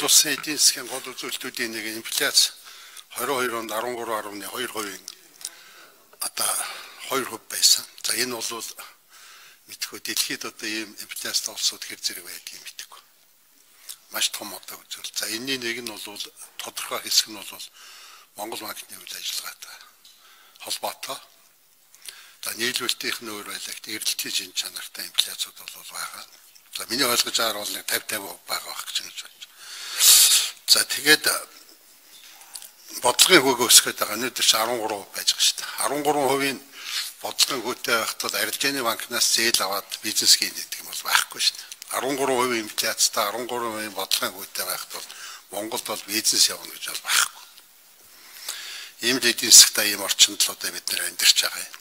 Монгол Улсын эдийн засгийн гол үзүүлэлтүүдийн нэг инфляц 22 онд 13.2% одоо 2% байсан. За энэ бол мэдхгүй дэлхийд одоо ийм инфляцтай улсууд хэр зэрэг байдгийг мэдхгүй. Маш том одоо үзүүлэлт. За энэний нэг нь бол тодорхой хэсэг нь бол Монгол банкны үйл ажиллагаатай холбоотой. За нийлүүлэлтийн өөр байлаагт эрэлтийн шин чанартай инфляцууд бол байгаа. За миний ойлгож байгаа бол нэг 50% байгаа байх гэж байна. За тэгээд бодлогын хөөг өсгöd байгаа. Өнөөдөр ч 13% байж байгаа шүү дээ. 13%-ийн бодлогын хөөтэй байхад бол арилжааны банкнаас зээл аваад бизнес хийн гэдэг юм бол байхгүй шүү дээ. 13% инфляцтай 13% бодлогын хөөтэй байхад бол Монголд бол бизнес явна гэж бол байхгүй. Ийм л эдийн засгтай ийм орчинд л одоо бид нэр амьдарч байгаа юм.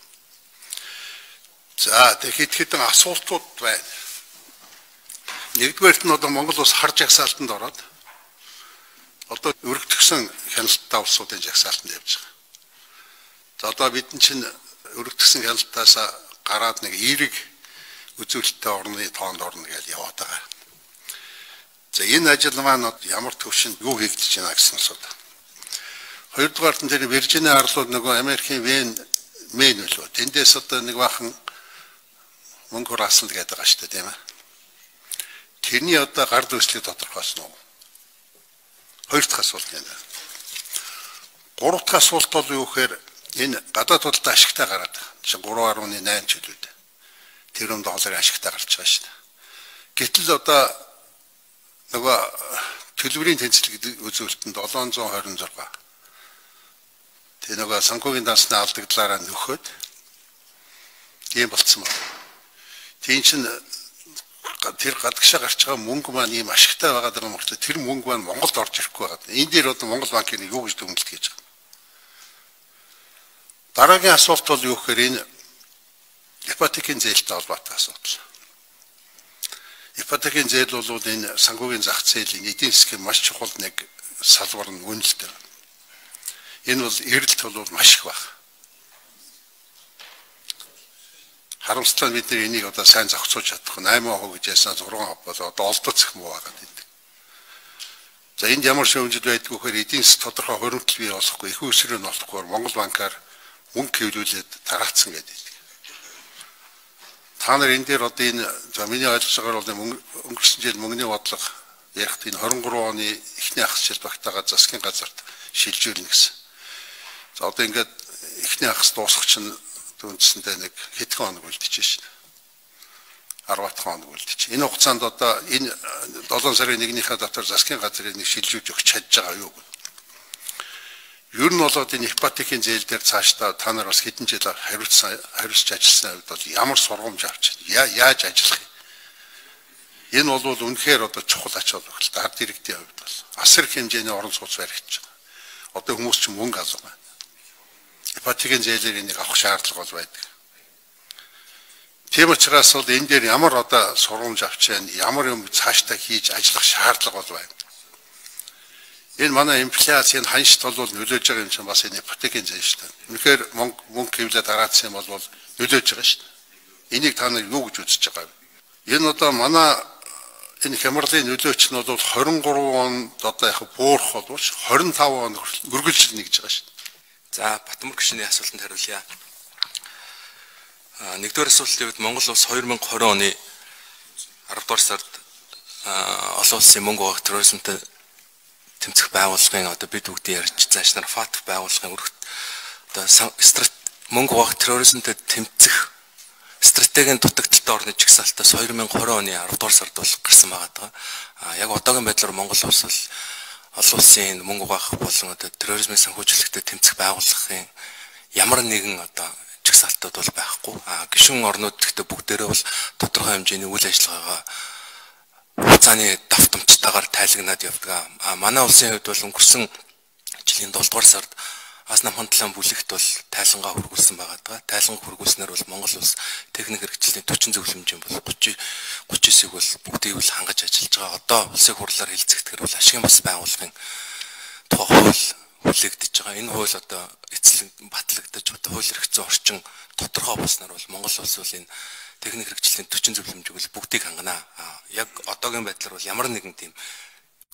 За тэгэхэд хэдэн асуултууд байна. Нэгдүгээрт нь одоо Монгол улс хар жагсаалтанд ороод одоо өргөдгсөн хяналттай улсуудын жагсаалтанд явж байгаа. За одоо бидний чинь өргөдгсөн хяналтаас гараад нэг эерэг үзүүлэлттэй орны тоонд орно гэж яваад байгаа. За энэ ажил маань ямар төвшөнд юу хийгдэж байна гэсэн асуудал. Хоёрдугаарт нь тэр Виржиний арлууд нөгөө Америкийн Мэйн үлээ. Тэндээс одоо нэг бахан мөнгө хураасан л гэдэг байгаа шүү дээ тийм ээ. Тэрний одоо гар дөслийг тодорхойлсон уу? Хоёр дахь асуулт байна. Гурав дахь асуулт бол юу гэхээр энэ гадаад худалдаа ашигтай гараад чинь 3.8 жилүүд. Тэрүүн долларын ашигтай гарч байгаа шүү дээ. Гэтэл одоо нөгөө төлбөрийн тэнцэлэг үзүүлэлтэнд 726. Тэр нөгөө санхүүгийн дансны алдагдлаараа нөхөд ийм болцсон байна. Тийм чинь тэр гадагшаа гарч байгаа мөнгө маань ийм ашигтай байгаа даа мөртөө тэр мөнгө маань Монголд орж ирэхгүй байгаа. Энэ дээр одоо Монгол банкны юу гэж дүгнэлт хийж байгаа. Дараагийн асуулт бол юу гэхээр энэ ипотекийн зээлтэй холбоотой асуудал. Ипотекийн зээл бол энэ санхүүгийн зах зээлийн эдийн засгийн маш чухал нэг салбар нь үнэлтэй. Энэ бол эрэлт бол маш их байна. Харамсалтай бид энийг одоо сайн зохицуулж чадахгүй 8% гэж яасан 6% бол одоо олдоцох муу байгаа гэдэг. За энд ямар шүүмжид байдгүй гэхээр эдийн засаг тодорхой хоригдол бий болохгүй, их үсрэг нь болохгүй Монгол банкаар мөнгө хэвлүүлээд тараацсан гэдэг. Та нар энэ дээр одоо энэ за миний ойлгож байгаагаар бол өнгөрсөн жил мөнгөний бодлого ярихт энэ 23 оны эхний хагас жил багтаага засгийн газарт шилжүүлнэ гэсэн. За одоо ингээд эхний хагас дуусах чинь үндсэндээ нэг хэдхэн хоног үлдчихэж байна. 10 хоног үлдчих. Энэ хугацаанд одоо энэ 7 сарын 1-ийнхээ дотор засгийн газрыг нэг шилжүүлж өгч чадж байгаа юу гэв. Ер нь болоод энэ ипотекийн зээл дээр цаашдаа та нар бас хэдэн жил хариуцж ажилласан үед бол ямар сургамж авч яаж ажиллах юм. Энэ бол үнэхээр одоо чухал ач холбогдолтой ард иргэдийн хувьд бол асар их хэмжээний орон сууц баригдаж байгаа. Одоо хүмүүс ч мөнгө алга байна. Ипотекийн зээлээр энийг авах шаардлага бол байдаг. Тийм учраас бол энэ дээр ямар одоо сургамж авч байна, ямар юм цаашдаа хийж ажиллах шаардлага бол байна. Энэ манай инфляцийн ханшд бол нөлөөж байгаа юм чинь бас энэ ипотекийн зээл шүү дээ. Үнэхээр мөнгө хэвлээд тараацсан юм бол нөлөөж байгаа шүү дээ. Энийг та нар юу гэж үзэж байгаа вэ? Энэ одоо манай энэ хямралын нөлөөч нь бол 23 онд одоо яг буурах боловч 25 он үргэлжлэл нэгж байгаа шүү дээ. За Батмөр гишүүний асуултанд хариулъя. Нэгдүгээр асуултын үед Монгол улс 2020 оны 10 дугаар сард олон улсын мөнгө угаах терроризмтэй тэмцэх байгууллагын одоо бид бүгдийн ярьж заашнаар ФАТФ байгууллагын өргөт одоо мөнгө угаах терроризмтэй тэмцэх стратегийн дутагдaltaй орны жигсаалтаас 2020 оны 10 дугаар сард бол гарсан байгаа. Яг одоогийн байдлаар Монгол улс бол олон улсын мөнгө угаах болон одоо терроризмын санхүүжлэлтэй тэмцэх байгууллагын ямар нэгэн одоо жигсаалтууд бол байхгүй. Гишүүн орнууд гэхдээ бүгдээрээ бол тодорхой хэмжээний үйл ажиллагаагаа хугацааны давтамжтайгаар тайлагнаад явдаг. Манай улсын хувьд бол өнгөрсөн жилийн 7 дугаар сард Ас намхан талаан бүлэгт бол тайлангаа хургуулсан байгаа. Тайлангаа хургуулснаар бол Монгол улс техник хэрэгжлийн 40 зөвлөмжийн бол 39-ийг бол бүгдийг бол хангаж ажиллаж байгаа. Одоо улсын хурлаар хэлцэгдэхэр бол ашигын бас байгууллагын тухай хууль хүлээгдэж байгаа. Энэ хууль одоо эцэг батлагдаж одоо хууль эрхцэн орчин тодорхой болсноор бол Монгол улс бол энэ техник хэрэгжлийн 40 зөвлөмжийг бол бүгдийг хангана. Яг одоогийн байдлаар бол ямар нэгэн тийм өргөдгсөн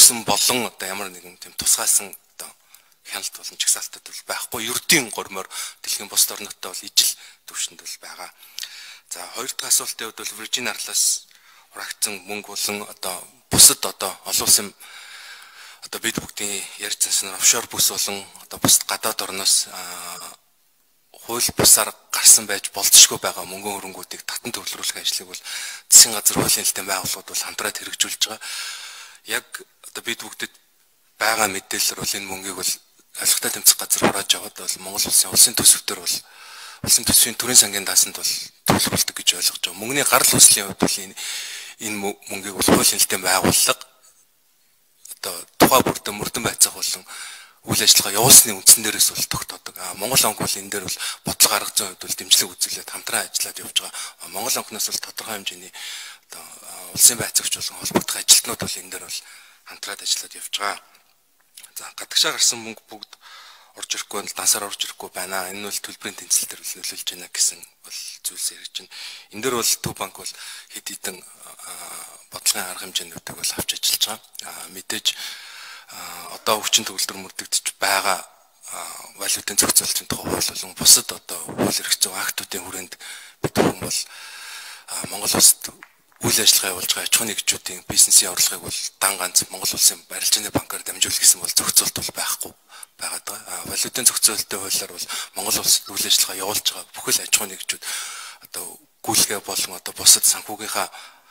өгсөн болон одоо ямар нэгэн тийм тусгаасан одоо хяналт болон чагсаалтад бол байхгүй. Ердийн гормоор дэлхийн бусад орнуудтай бол ижил түвшинд бол байгаа. За хоёр дахь асуултын хувьд бол Virgin Atlas хурагдсан мөнгө болон одоо бусад одоо олон улсын одоо бид бүгдийн ярьж санснаар офшор бүс болон одоо бусад гадаад орноос хууль бусаар гарсан байж болцсохгүй байгаа мөнгөн хөрөнгүүдийг татан төвлөрүүлэх ажлыг бол засгийн газар хуулийн хэлтийн байгууллагууд бол хамтраад хэрэгжүүлж байгаа. Яг одоо бид бүгдэд байгаа мэдээлэлээр бол энэ мөнгийг бол ойлгохтой тэмцэх газар хурааж аваад бол Монгол улсын төсөвтөр бол улсын төсвийн төрийн сангийн даасанд бол төвлөрүүлдэг гэж ойлгож байгаа. Мөнгөний гарал үүслийн хувьд бол энэ мөнгийг бол хуулийн хэлтийн байгууллага одоо тухай бүрдэн мөрдөн байцаах болон үйл ажиллагаа явуулсны үндсэн дээрээс бол тогтоодог. Монгол банк бол энэ дээр бол бодлого арга зүйн хувьд бол дэмжлэг үзүүлээд хамтран ажиллаад явж байгаа. Монгол банкнаас бол тодорхой хэмжээний одоо улсын байцаагч болон холбогдох ажилтнууд бол энэ дээр бол хамтраад ажиллаад явж байгаа. За гадагшаа гарсан мөнгө бүгд орж ирэхгүй бол дансаар орж ирэхгүй байна. Энэ бол төлбөрийн тэнцэл дээр бол нөлөөлж байна гэсэн бол зүйлс ярьж байна. Энэ дээр бол Төв банк бол хэд хэдэн бодлогын арга хэмжээнүүдийг бол авч ажиллаж байгаа. Мэдээж одоо хүчин төгөлдөр мөрдөгдөж байгаа валютын зохицуулалтын тухай хууль болон бусад одоо хууль эрх зүйн актуудын хүрээнд бид бүхэн бол Монгол улсад үйл ажиллагаа явуулж байгаа аж ахуйн нэгжүүдийн бизнесийн орлогыг бол дан ганц Монгол улсын барилжааны банкаар дамжуулах гэсэн бол зохицуулалт бол байхгүй байгаад байгаа. Валютын зохицуулалтын хуулиар бол Монгол улсад үйл ажиллагаа явуулж байгаа бүхэл аж ахуйн нэгжүүд одоо гүйлгээ болон одоо бусад санхүүгийнхаа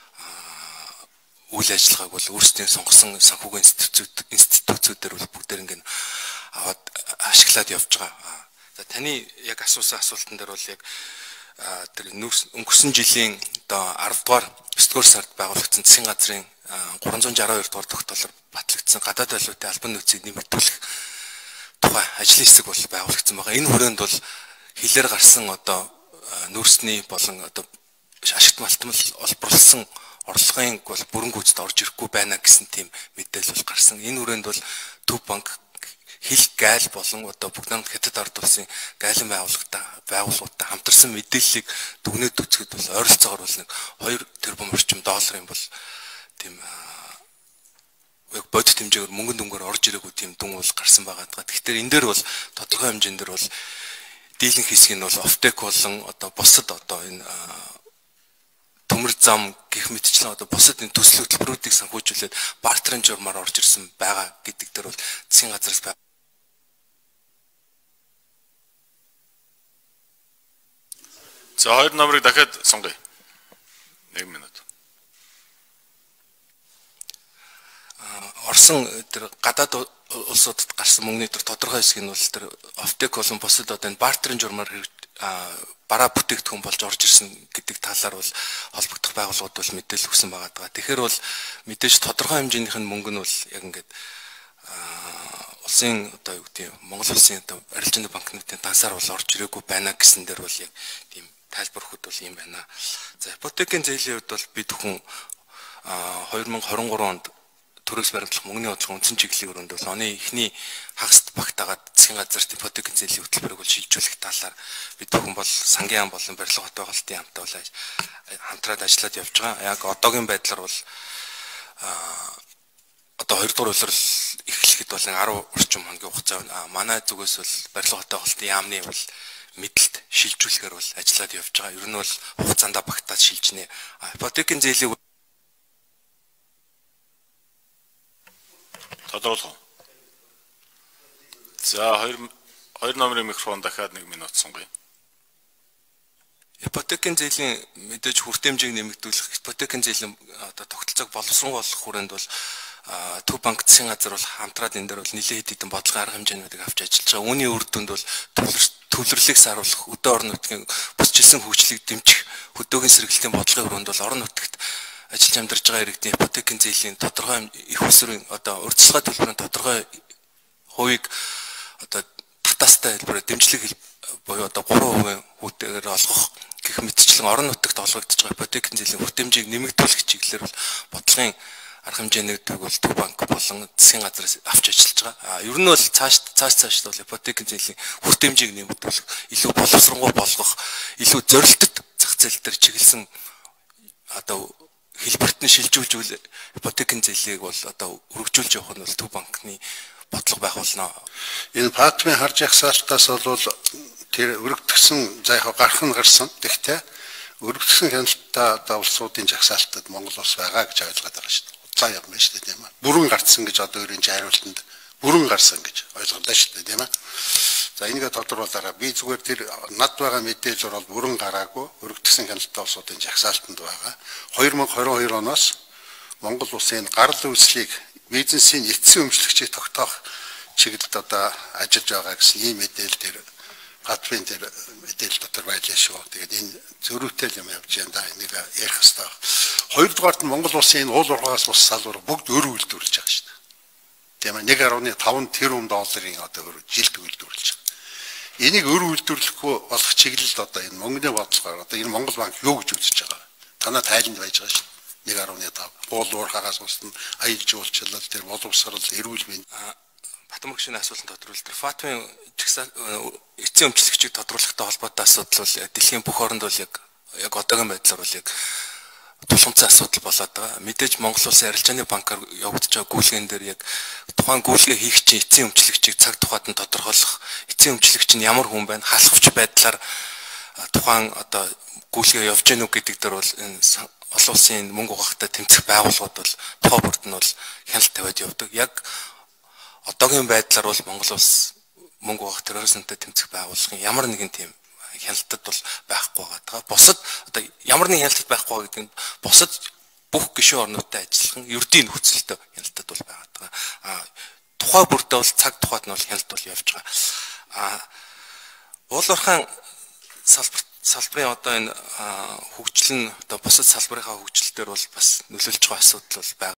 үйл ажиллагааг бол өөрсдийн сонгосон санхүүгийн институтүүдээр бол бүгдээр ингэ аваад ашиглаад явж байгаа. За таны яг асуусан асуултан дээр бол яг тэр өнгөрсөн жилийн одоо 10 дугаар 9 дугаар сард байгуулагдсан засгийн газрын 362 дугаар тогтоолоор батлагдсан гадаад валютын албан нөөцийг нэмэгдүүлэх тухай ажлын хэсэг бол байгуулагдсан байгаа. Энэ хүрээнд бол хилээр гарсан одоо нөөцний болон одоо ашигт малтмал олборлсон орлогын бол бүрэн гүйцэд орж ирэхгүй байна гэсэн тийм мэдээлэл бол гарсан. Энэ хүрээнд бол Төв банк хил гайл болон одоо бүгд намд хятад ард улсын гайлан байгууллагатай хамтарсан мэдээллийг дүгнээд үзэхэд бол ойролцоогоор бол нэг 2 тэрбум орчим долларын бол тийм яг бодит хэмжээгээр мөнгөн дүнгээр орж ирээгүй тийм дүн бол гарсан байгаа. Тэгэхээр энэ дээр бол тодорхой хэмжээндэр бол дийлэнх хэсэг нь бол офтек болон одоо бусад одоо энэ төмөр зам гэх мэтчлэн одоо бусад энэ төсөл хөтөлбөрүүдийг санхүүжүүлээд бартерын журмаар орж ирсэн байгаа гэдэг дээр бол засгийн газраас байна. За хоёр номерыг дахиад сонгоё. 1 минут. Орсон тэр гадаад улсуудад гарсан мөнгөний төр тодорхой хэсэг нь бол тэр офтек болон бусад одоо энэ бартерын журмаар бараа бүтээгдэхүүн болж орж ирсэн гэдэг талаар бол холбогдох байгууллагууд бол мэдээлэл өгсөн байгаа. Тэгэхээр бол мэдээж тодорхой хэмжээнийх нь мөнгө нь бол яг ингээд улсын одоо юу гэдэг Монгол улсын одоо арилжааны банкнуудын дансаар бол орж ирээгүй байна гэсэн дээр бол яг тийм тайлбар өгөхөд бол юм байна. За ипотекийн зээлийн хувьд бол бид бүхэн 2023 онд төрөөс баримтлах мөнгөний бодлого үндсэн чиглэлийн өрөөнд бол оны эхний хагаст багтаагаад засгийн газарт ипотекийн зээлийн хөтөлбөрийг бол шилжүүлэх талаар бид бүхэн бол сангийн ам болон барилга хот байгуулалтын амтай бол хамтраад ажиллаад явж байгаа. Яг одоогийн байдлаар бол одоо 2 дугаар улирал эхлэхэд бол 10 орчим хоногийн хугацаа байна. Манай зүгээс бол барилга хот байгуулалтын яамны бол мэдлэлт шилжүүлэхээр бол ажиллаад явж байгаа. Ер нь бол хугацаанд багтаад шилжнэ. Ипотекийн зээлийн тодруулах. За хоёр номерын микрофон дахиад 1 минут сонгоё. Ипотекийн зээлийн мэдээж хүртээмжийг нэмэгдүүлэх, ипотекийн зээлийн одоо тогтолцоог боловсруулах хүрээнд бол Төв банк засгийн газар бол хамтраад энэ дээр бол нэлээд хэдэн бодлогын арга хэмжээнүүдийг авч ажиллаж байгаа. Үүний үр дүнд бол төвлөрлийг саруулах, өдөө орон нутгийн бүсчилсэн хөгжлийг дэмжих, хөдөөгийн сэргэлтийн бодлогын хүрээнд бол орон нутагт ажиллаж амьдарч байгаа иргэдийн ипотекийн зээлийн тодорхой их усрын одоо урьдчилгаа төлбөрийн тодорхой хувийг одоо татаастай хэлбэрээр дэмжлэг буюу одоо 3% хүүтэйгээр олгох гэх мэтчлэн орон нутагт олгогдож байгаа ипотекийн зээлийн хүртээмжийг нэмэгдүүлэх чиглэлээр бол бодлогын арга хэмжээнүүдийг бол Төв банк болон засгийн газраас авч ажиллаж байгаа. Ер нь бол цааш бол ипотекийн зээлийн хүртээмжийг нэмэгдүүлэх, илүү боловсронгуй болгох, илүү зорилттой зах зээл дээр чиглэсэн одоо хэлбэрт нь шилжүүлж ипотекийн зээлийг бол одоо өргөжүүлж явах нь бол Төв банкны бодлого байх болно. Энэ Патмын харж ягсаалтаас бол тэр өргөдгсөн за яг гарах нь гарсан. Тэгтээ өргөдгсөн хяналттай одоо улсуудын жагсаалтад Монгол улс байгаа гэж ойлгоод байгаа шүү дээ. Уцаа юм байна шүү дээ тийм ээ. Бүрэн гарцсан гэж одоо өөрийн хариултанд бүрэн гарсан гэж ойлголоо шүү дээ тийм ээ. За энийгээ тодорхойлоорой. Би зүгээр тэр над байгаа мэдээлэл бол бүрэн гараагүй өргөдгсөн хяналттай улсуудын жагсаалтанд байгаа. 2022 оноос Монгол улсын гарал үүслийг бизнесийн эцсийн өмчлөгчийг тогтоох чиглэлд одоо ажиллаж байгаа гэсэн ийм мэдээлэл тэр Патмын тэр мэдээлэл дотор байлаа шүү. Тэгээд энэ зөрүүтэй юм явж байна да. Энийг ярих хэрэгтэй. Хоёрдугаарт нь Монгол улсын энэ уул уурхаас ус салбар бүгд өр үйлдвэрлэж байгаа шүү дээ. Тийм ээ 1.5 тэрбум долларын одоо жилд үйлдвэрлэж байгаа. Энийг өр үйлдвэрлэхгүй болох чиглэлд одоо энэ мөнгөний бодлогоор одоо энэ Монгол банк юу гэж үзэж байгаа. Танаа тайланд байж байгаа шүү. 1.5 уул уурхаас усна аялал жуулчлал тэр боловсрал эрүүл мэнд Батмаг шинэ асуултанд тодруулах тэр Патмын эцсийн өмчлөгчийг тодруулахтай холбоотой асуудал бол дэлхийн бүх орнд бол яг одоогийн байдлаар бол яг тулгымцсан асуудал болоод байгаа. Мэдээж Монгол улсын арилжааны банкаар явагдаж байгаа гүйлгэн дээр яг тухайн гүйлгээ хийх чинь эцсийн өмчлөгчийг цаг тухайд нь тодорхойлох, эцсийн өмчлөгч нь ямар хүн байна, халахвч байдлаар тухайн одоо гүйлгээ явж гэнэ үү гэдэг дээр бол энэ олон улсын мөнгө угаахтай тэмцэх байгууллагууд бол тухайн бүрд нь бол хяналт тавиад явдаг. Яг одоогийн байдлаар бол Монгол улс мөнгө угаах терроризмтай тэмцэх байгууллагын ямар нэгэн тийм хяналтад бол байхгүй байгаа. Бусад одоо ямар нэгэн хяналтад байхгүй гэдэг нь бусад бүх гишүүн орнуудтай ажиллах нь ердийн нөхцөлтэй хяналтад бол байгаа. Тухай бүрдээ бол цаг тухайд нь бол хяналт бол явж байгаа. Уул уурхайн салбарын одоо энэ хөгжил нь одоо бусад салбарынхаа хөгжилтээр бол бас нөлөөлж байгаа асуудал бол байна.